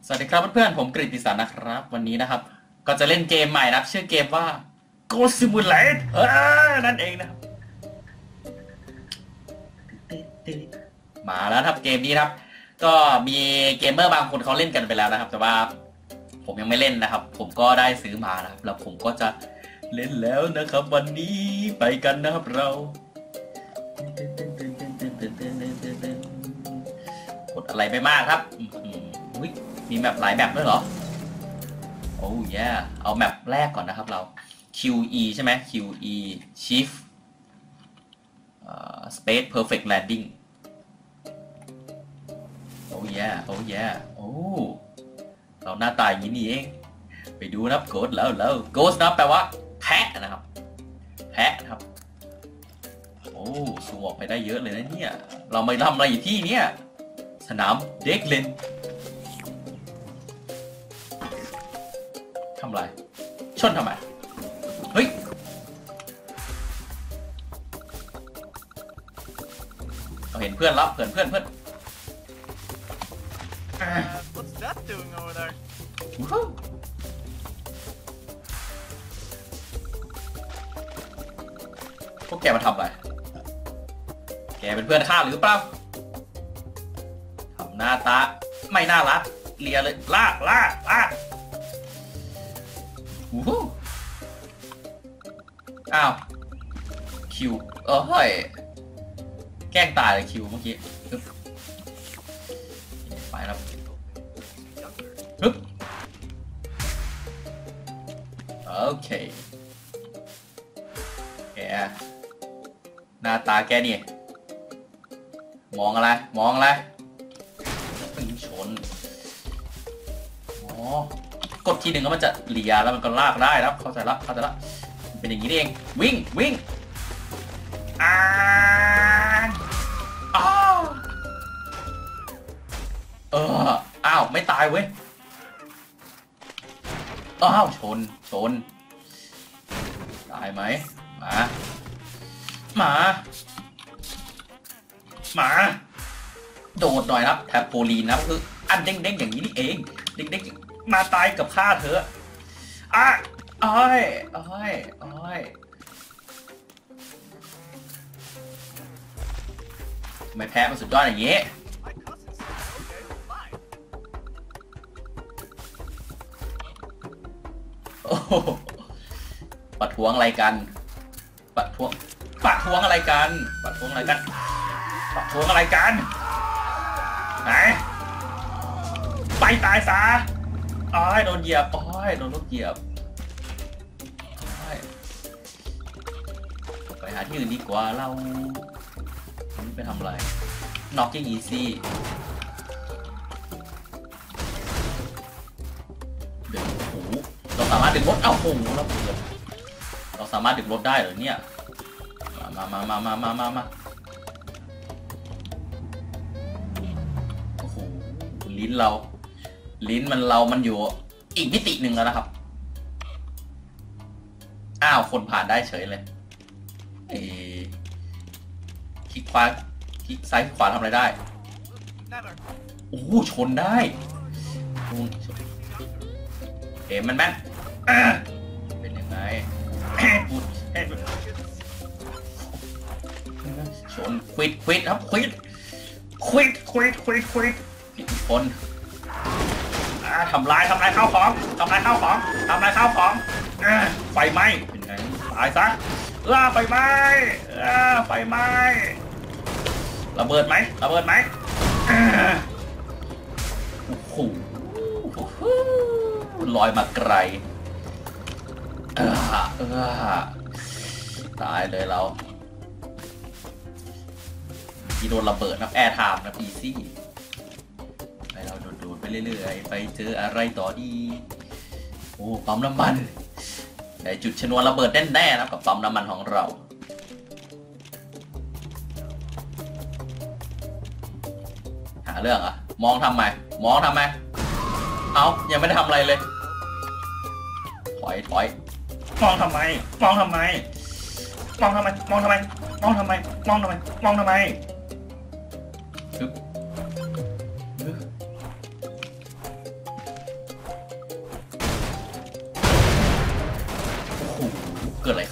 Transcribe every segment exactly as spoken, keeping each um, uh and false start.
สวัสดีครับเพื่อนๆผมกฤติสันนะครับวันนี้นะครับก็จะเล่นเกมใหม่นะครับชื่อเกมว่า Ghost Simulator เออนั่นเองนะครับมาแล้วครับเกมนี้ครับก็มีเกมเมอร์บางคนเขาเล่นกันไปแล้วนะครับแต่ว่าผมยังไม่เล่นนะครับผมก็ได้ซื้อมานะครับแล้วผมก็จะเล่นแล้วนะครับวันนี้ไปกันนะครับเรากดอะไรไปมากครับมีแมปหลายแมปด้วยเหรอโอ้ยเอาแมปแรกก่อนนะครับเรา คิว อี ใช่ไหม คิว อี Shift Space Perfect Landing โอ้ยโอ้ยโอ้เราหน้าตาอย่างนี้นี่เองไปดูนะครับโกดแล้วแล้วโกดนะแปลว่าแพะนะครับแพะนะครับโอ้สูงออกไปได้เยอะเลยนะเนี่ยเราไม่ทำอะไรอยู่ที่เนี่ยสนามเด็กเล่นทำไรชนทำไมเฮ้ยเราเห็นเพื่อนแล้วเพื่อนเพื่อนเพื่อน What's that doing over there? พวกแกมาทำอะไรแกเป็นเพื่อนข้าหรือเปล่าทำหน้าตาไม่น่ารักเลียเลยลากลากลากอ้าวคิวเออเฮ้ยแกล้งตายเลยคิวเมื่อกี้ไปแล้วฮึบโอเคแกหน้าตาแกนี่มองอะไรมองอะไรชนอ๋อกดทีหนึ่งแล้วมันจะเลียแล้วมันก็ลากได้แล้วเข้าใจละเข้าใจละเป็นอย่างนี้เองวิ่งวิ่งอ้าวอ้าวเอออ้าวไม่ตายเว้ยอ้าวชนชนตายไหมมามามาโดดหน่อยครับแทบโพลีนนะคืออันเด้งๆอย่างนี้นี่เองเด้งๆมาตายกับข้าเถอะอ่ะอ้อยอ้อยอ้อยไม่แพ้มันสุดยอดอย่างนี้โอ้โหปัดทวงอะไรกันปัดทวงปัดทวงอะไรกันปัดทวงอะไรกันปัดทวงอะไรกันไหนไปตายซะอ้อยโดนเหยียบอ้อยโดนรถเหยียบไปหาที่อื่นดีกว่าเราไปทำอะไรน็อกกิ้งอีซี่ดึงหูเราสามารถดึงรถเอ้าโหเราเกือบเราสามารถดึงรถได้เหรอเนี่ยมามามามามามามาโอ้โหลิ้นเราลิ้นมันเรามันอยู่อีกมิติหนึ่งแล้วนะครับอ้าวคนผ่านได้เฉยเลยเอคลิกขวาคลิกซ้ายคลิกขวาทำอะไรได้โอ้ชนได้เอ็มมันแม่นเป็นยังไงชนควิดควิดครับควิดควิดควิดควิดควิดผิดคนทำลายทำลายข้าวของทำลายข้าวของทำลายข้าวของไฟไหม้เป็นไงตายซะล่าไฟไหม้ไฟไหม้ระเบิดไหมระเบิดไหมโอ้โหลอยมาไกลเออเออตายเลยเราที่โดนระเบิดนะแอร์ไทม์นะอีซี่ไปเราโดดๆไปเรื่อยๆไปเจออะไรต่อดีโอ้ปั๊มน้ำมันได้จุดชนวนระเบิดแน่ๆนะกับปั๊มน้ำมันของเราหาเรื่องอะมองทำไมมองทำไมเอายังไม่ได้ทำอะไรเลยถอยถอยมองทำไมมองทำไมมองทำไมมองทำไมมองทำไมมองทำไมมองทำไม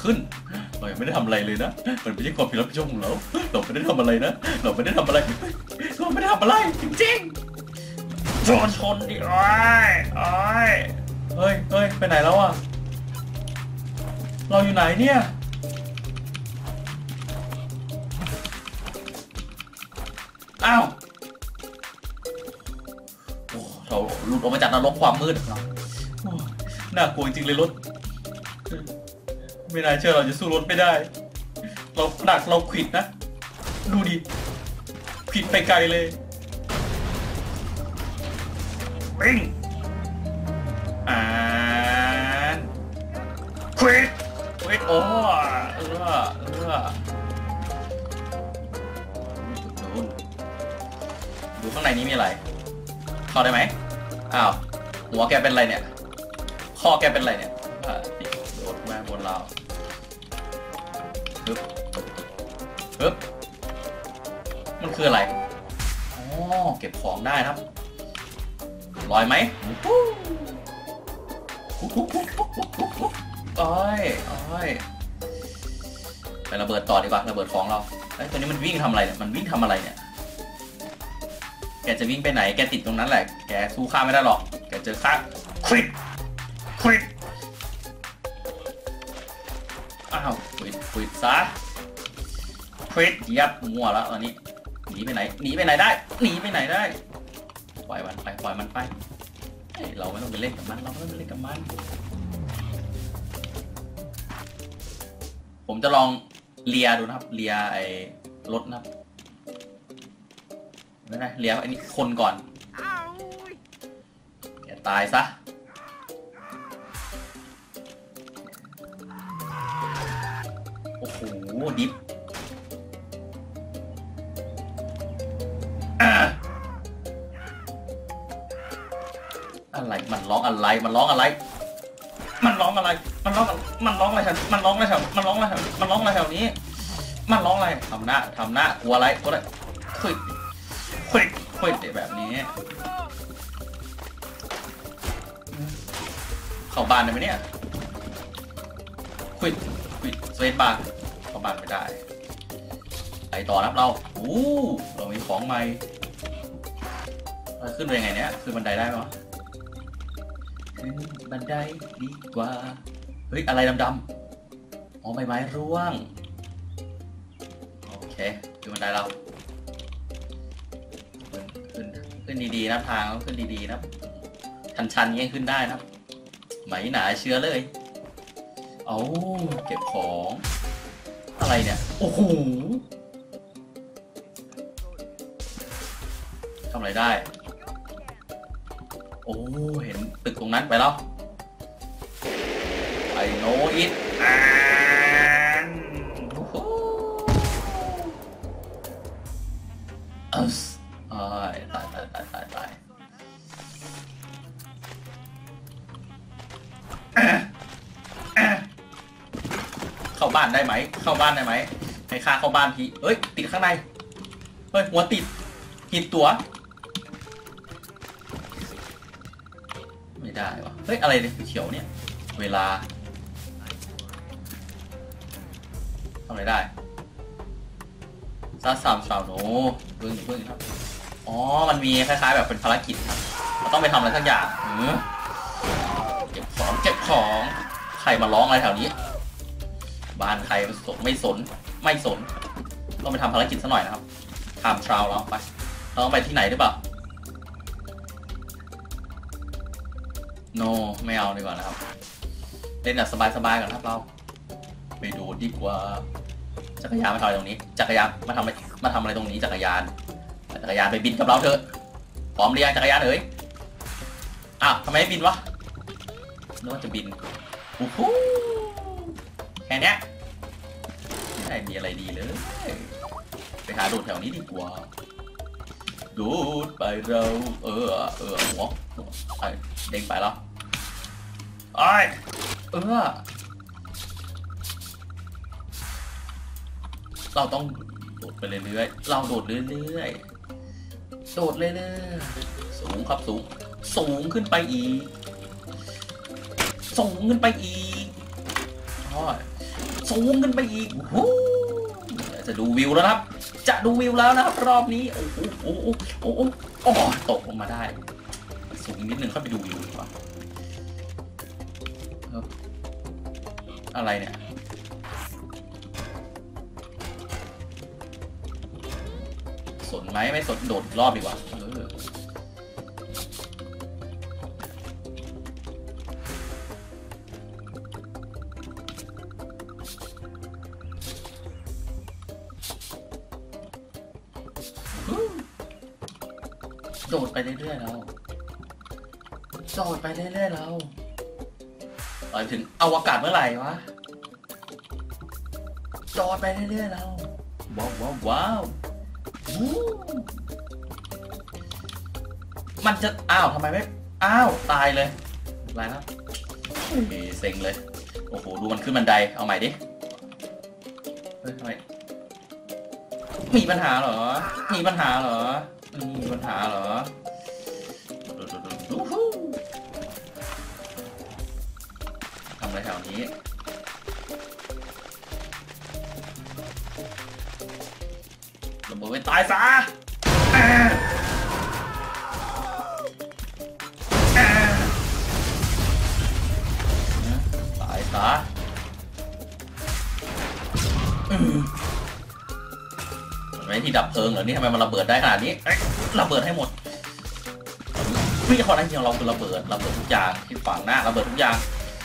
ขึ้นเรายังไม่ได้ทำอะไรเลยนะมันไม่ใช่ความผิดรับผิดชอบของเราเราไม่ได้ทำอะไรนะเราไม่ได้ทำอะไรเราไม่ได้ทำอะไรจริงๆโดนชนดิโอ้ยโอ้ยเฮ้ยเฮ้ยไปไหนแล้วอะเราอยู่ไหนเนี่ยอ้าวโอ้เราหลุดออกมาจากนรกความมืดเราน่ากลัวจริงเลยรถไม่น่าเชื่อเราจะสู้รถไม่ได้เราหนักเราขิดนะดูดิขิดไปไกลเลยวิ่งอ่านควิดควิดโอ้เออเออดูข้างในนี้มีอะไรเข้าได้ไหมอ้าวหัวแกเป็นอะไรเนี่ยข้อแกเป็นอะไรเนี่ยโดดมาบนเราปึ๊บปึ๊บมันคืออะไรอ๋อเก็บของได้ครับลอยไหมโอ้ยโอ้ยไประเบิดต่อดีกว่าระเบิดของเราไอ้ตัวนี้มันวิ่งทำอะไรเนี่ยมันวิ่งทำอะไรเนี่ยแกจะวิ่งไปไหนแกติดตรงนั้นแหละแกสู้ข้าไม่ได้หรอกแกเจอข้าควิดควิดอ้าวควิดควิดซะควิดยับมัวแล้วตอนนี้หนีไปไหนหนีไปไหนได้หนีไปไหนได้ปล่อยมันไปปล่อยมันไปเฮ้ยเราไม่ต้องไปเล่นกับมันเราไม่ต้องไปเล่นกับมันผมจะลองเลียดูนะครับเลียไอ้รถนะครับไม่ได้เลียไอ้นี่คนก่อนแกตายซะโอ้โหดิฟอะไรมันร้องอะไรมันร้องอะไรมันร้องอะไรมันร้องมันร้องอะไรแถวมันร้องอะไรแถวมันร้องอะไรแถวมันร้องอะไรแถวนี้มันร้องอะไรทำหน้าทำหน้ากลัวอะไรกลัวอะไรคุยคุยคุยแบบนี้เข้าบ้านได้ไหมเนี่ยคุยคุยเซฟบ้านเข้าบ้านไม่ได้ไปต่อนะเราโอ้เรามีของใหม่ขึ้นไปยังไงเนี่ยขึ้นบันไดได้ไหมขึ้นบันไดดีกว่าเฮ้ยอะไรดำๆอ๋อใบไม้ร่วงโอเคขึ้นบันไดเราขึ้นขึ้นดีๆนะทางขึ้นดีๆนะชันๆยังขึ้นได้นะไหมหนาเชื้อเลยเอาเก็บของอะไรเนี่ยโอ้โหทำอะไรได้โอ้เห็นตึกตรงนั้นไปแล้วไอโนอิทอ่านโอ้โหอัสตายตายตายตายตายตายเข้าบ้านได้ไหมเข้าบ้านได้ไหมให้ข้าเข้าบ้านพี่เฮ้ยติดข้างในเฮ้ยหัวติดผิดตัวไม่ได้วะเฮ้ยอะไรเนี่ยเขียวเนี่ยเวลาทำอะไรได้ซาซามชาวโนเพิ่งเพิ่งครับอ๋อมันมีคล้ายๆแบบเป็นภารกิจครับเราต้องไปทำอะไรสักอย่างเก็บของเก็บของใครมาร้องอะไรแถวนี้บ้านใครสนไม่สนไม่สนต้องไปทำภารกิจซะหน่อยนะครับทำทราวเราไปเราต้องไปที่ไหนหรือเปล่าโน no, ไม่เอาดีกว่านะครับเล่นแบบสบายๆก่อนครับเราไปดูดีกว่าจักรยานมาทำอะไรตรงนี้จักรยานมาทำอะไรมาทำอะไรตรงนี้จักรยานจักรยานไปบินกับเราเถอะพร้อมหรือยังจักรยานเอ๋ยอ้าวทำไมไม่บินวะนึกว่าจะบินโอ้โหแค่นี้ไม่ได้มีอะไรดีเลยไปหาดูดแถวนี้ดีกว่าดูดไปเราเออเออหัวไอ้เด้งไปแล้วไอ้เออเราต้องโดดไปเรื่อยๆเราโดดเรื่อยๆโดดเรื่อยๆสูงครับสูงสูงขึ้นไปอีกสูงขึ้นไปอีกสูงขึ้นไปอีกโอ้จะดูวิวแล้วนะครับจะดูวิวแล้วนะครับรอบนี้โอ้โหโอ้โหโอ้โหโอ้โหตกลงมาได้สูงนิดนึงเข้าไปดูวิวดีกว่าอะไรเนี่ยสนไหมไม่สนโดดรอบดีกว่าเออโดดไปเรื่อยๆแล้วโดดไปเรื่อยๆแล้วไปถึงอวกาศเมื่อไหร่วะโดดไปเรื่อยๆแล้วว้าวว้าวว้าวมันจะอ้าวทำไมไม่อ้าวตายเลยอะไรนะเซ็งเลยโอ้โหดูมันขึ้นบันไดเอาใหม่ดิเฮ้ยทำไมมีปัญหาเหรอมีปัญหาเหรอมีปัญหาเหรอทำอะไรแถวนี้ระเบิดไปตายซะตายซะมันไม่ที่ดับเพลิงเหรอนี่ทำไมมันระเบิดได้ขนาดนี้ระเบิดให้หมดพี่คนนั้นจริงเราคือระเบิดระเบิดทุกอย่างที่ฝังหน้าระเบิดทุกอย่าง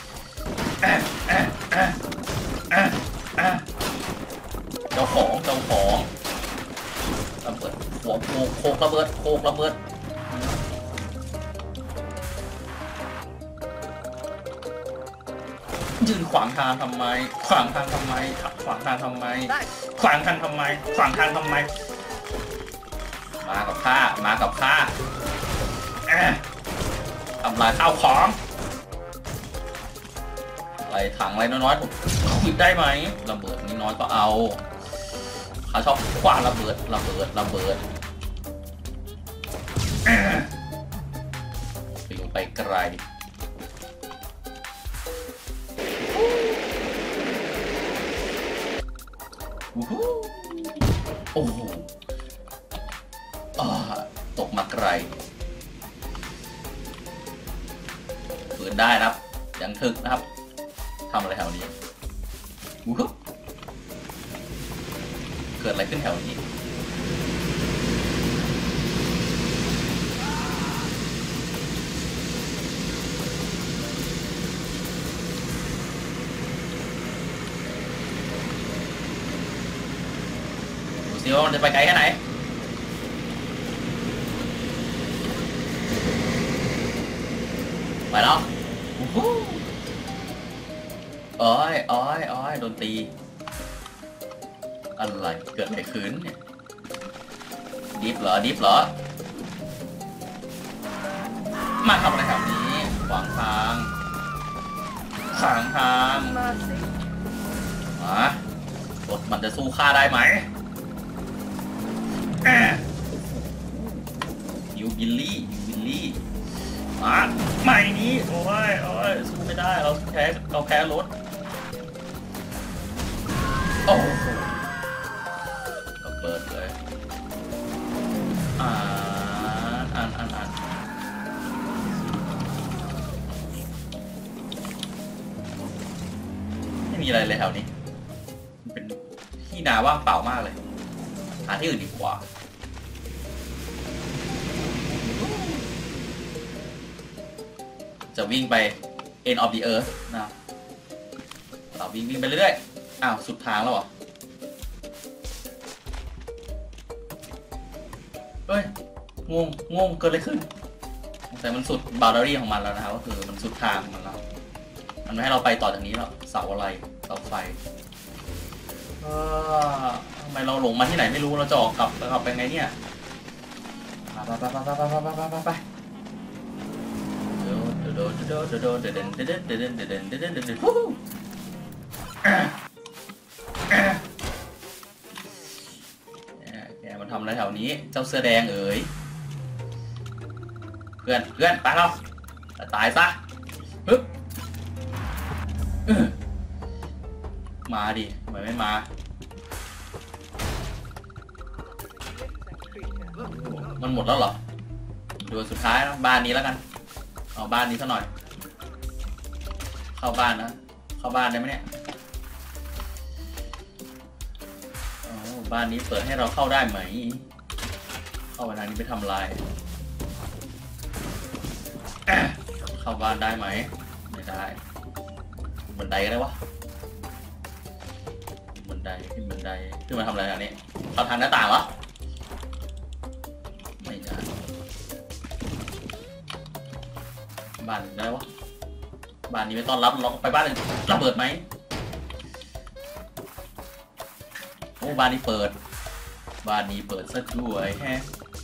เจ้าของเจ้าของระเบิดหัวโขกโขกระเบิดโขกระเบิดยืนขวางทางทำไมขวางทางทำไมขวางทางทำไมขวางทางทำไมขวางทางทำไมมากับข้ามากับข้าทำลายข้าวของอะไรถังอะไรน้อยๆผมหยิบได้ไหมระเบิดนี่น้อยก็เอาเขาชอบคว้าระเบิดระเบิดระเบิดไปอยู่ไปไกลโอ้โหตกมาไกลฝืนได้นะครับยังถึกนะครับทำอะไรแถวนี้เกิดอะไรขึ้นแถวนี้ดูสิว่ามันจะไปไกลแค่ไหนไปแล้วโอ้ยโอ้ยโอ้ยโดนตีอะไรเกิดอะไรขึ้นเนี่ยดิฟเหรอดิฟเหรอมาทำอะไรแถวนี้ขวางทางขวางทางมารถมันจะสู้ข้าได้ไหมยูบิลลี่ยูบิลลี่มาใหม่นี้โอ้ยโอ้ยสู้ไม่ได้เราแพ้เราแพ้รถโอ้ก็เปิดเลยอ่านอ่านอ่านอ่านไม่มีอะไรเลยแถวนี้มันเป็นที่นาว่างเปล่ามากเลยหาที่อื่นดีกว่าจะวิ่งไป end of the earth นะเราวิ่งวิ่งไปเรื่อยๆอ้าวสุดทางแล้วเหรอเฮ้ยงงงงเกิดอะไรขึ้นแต่มันสุดบาวดารี่ของมันแล้วนะครับก็คือมันสุดทางของมันแล้วมันไม่ให้เราไปต่อจากนี้แล้วเสาอะไรเสาไฟทำไมเราหลงมาที่ไหนไม่รู้เราจะออกกลับกลับไปไงเนี่ยไปไปไปไปไปไปไปไปแกมันทำอะไรแถวนี้เจ้าเสื้อแดงเอ๋ยเพื่อนเพื่อนตายแล้วตายซะฮึบมาดิทำไมไม่มามันหมดแล้วเหรอดูสุดท้ายนะบ้านนี้แล้วกันเอาบ้านนี้ซะหน่อยเข้าบ้านนะเข้าบ้านได้ไหมเนี่ยบ้านนี้เปิดให้เราเข้าได้ไหมเข้าไปทางนี้ไปทำลายเข้าบ้านได้ไหมไม่ได้บันไดก็ได้วะบันไดขึ้นบันไดขึ้นมาทำอะไรอันนี้เข้าทางหน้าต่างวะไม่ได้บ้านได้วะบ้านนี้ไม่ต้อนรับเราไปบ้านอื่นระเบิดไหมโอ้บ้านนี้เปิดบ้านนี้เปิดซะด้วยแฮะ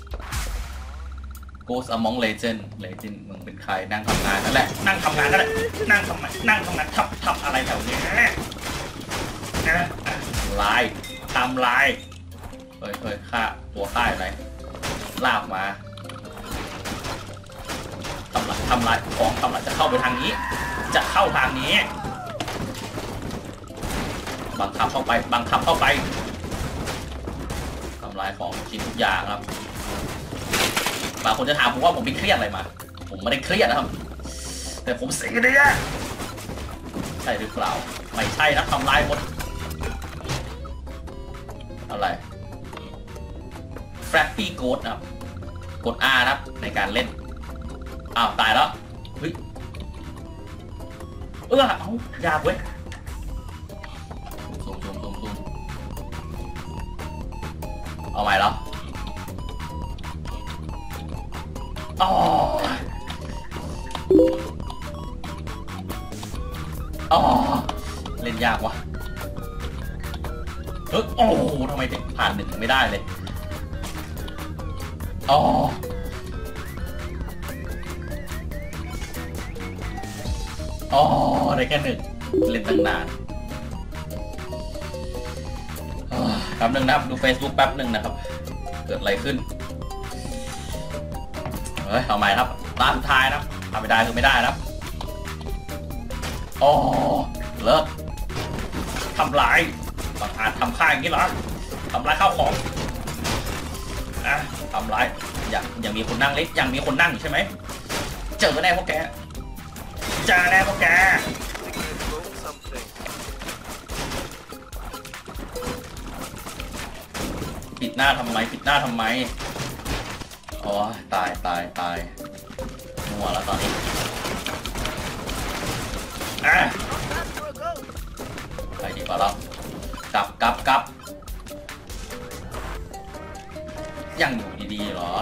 Ghost Among Legend Legend มึงเป็นใครนั่งทำงานนั่นแหละนั่งทำงานนั่นแหละนั่งทำงานนั่งทำงานทำทำอะไรแถวนี้ลายทำลายเฮ้ยเฮ้ยฆ่าตัวฆ่าอะไรลากมาทำลายทำลายของทำลายจะเข้าไปทางนี้จะเข้าทางนี้บังคับเข้าไปบังคับเข้าไปทำลายของชิ้นทุกอย่างครับบางคนจะถามผมว่าผมไปเครียดอะไรมาผมไม่ได้เครียดนะครับแต่ผมเสียเลยใช่หรือเปล่าไม่ใช่นะทำลายหมดอะไรแฟรปปี้โกดนะครับกด R นะครับในการเล่นอ้าวตายแล้วเฮ้ยเออเอายากเว้ยซูมซูมซูมซูมเอาใหม่แล้วอ๋ออ๋อเล่นยากวะเฮ้ยโอ้โหทำไมถึงผ่านหนึ่งไม่ได้เลยอ๋ออ๋อได้แค่หนึ่งเล่นตั้งนานแป๊บนึงนะครับดู Facebook แป๊บนึงนะครับเกิดอะไรขึ้นเฮ้ยเอาใหม่ครับตาสุดท้ายนะทำไม่ได้คือไม่ได้นะอ๋อเลิกทำลายบางอาจทำค่ายอย่างนี้เหรอทำลายข้าวของอ่ะทำลายอย่างอย่างมีคนนั่งเล็กอย่างมีคนนั่งใช่ไหมเจอแน่พวกแกเจอแน่พวกแกปิดหน้าทำไมปิดหน้าทำไมอ๋อตายตายตายมัวแล้วตอนนี้อ่ะไปดีกว่าเรากลับกลับกลับยังอยู่ดีๆเหรอ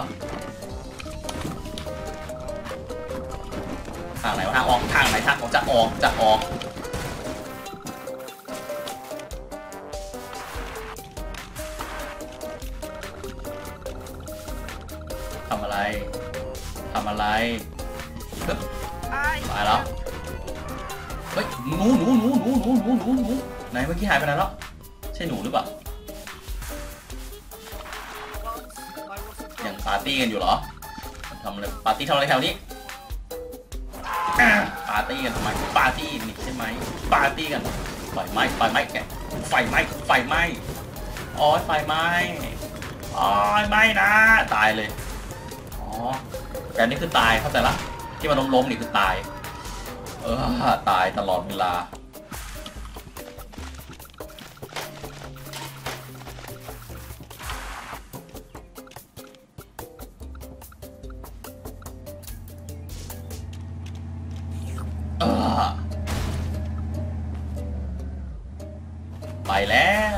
ทางไหนวะทางออกทางไหนทางออกจะออกจะออกทำอะไรทำอะไรตายแล้วเฮ้ยหนูหนูหนูหนูหนูหนูหนูหนูไหนเมื่อกี้หายไปไหนแล้วใช่หนูหรือเปล่ายังปาร์ตี้กันอยู่เหรอทำอะไรปาร์ตี้ทำอะไรแถวนี้ปาร์ตี้กันทำไมปาร์ตี้นี่ใช่ไหมปาร์ตี้กันไฟไหม้ไฟไหม้แกไฟไหม้ไฟไหม้อ๋อไฟไหม้อ๋อไม่นะตายเลยอ๋อแต่นี่คือตายเข้าใจละที่มันล้มๆนี่คือตายเออตายตลอดเวลาเออไปแล้ว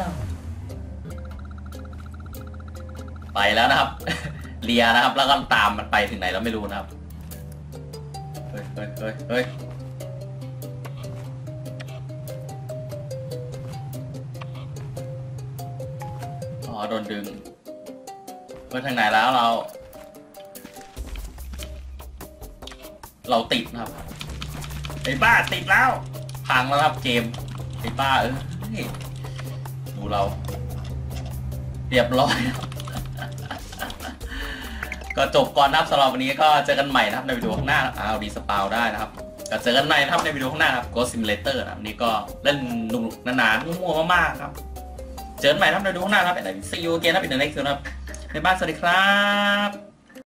ไปแล้วนะครับเลียนะครับแล้วก็ตามมันไปถึงไหนแล้วไม่รู้นะครับเฮ้ยเฮ้ยเฮ้ยเฮ้ยอ๋อโดนดึงไปทางไหนแล้วเราเราติดนะครับไอ้บ้าติดแล้วพังแล้วครับเกมไอ้บ้าเออดูเราเรียบร้อยก็จบก่อนนะครับสำหรับวันนี้ก็เจอกันใหม่นะครับในวิดีโอข้างหน้าอ้าวดีสปาวได้นะครับก็เจอกันใหม่นะครับในวิดีโอข้างหน้าครับ Ghost Simulator นะครับนี่ก็เล่นหนุกๆนานๆมั่วๆมากๆครับเจอกันใหม่นะครับในวิดีโอข้างหน้าครับ see you again ครับ in the next video ครับบ๊ายบายสวัสดีครับ